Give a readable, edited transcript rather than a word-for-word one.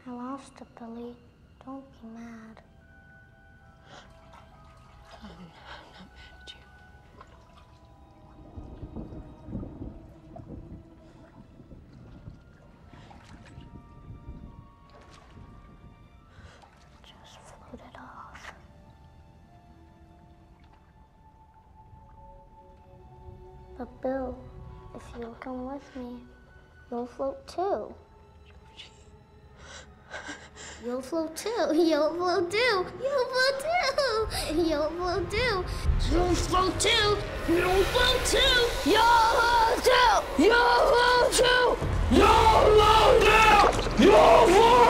I lost it, Billy. Don't be mad. I'm not mad at you. Just floated off. But Bill, if you'll come with me, you'll float too. You'll float too. You'll float too. You'll float too. You'll float too. You'll float too. You'll float too. You'll float too. You'll float too. You'll float too. You'll float.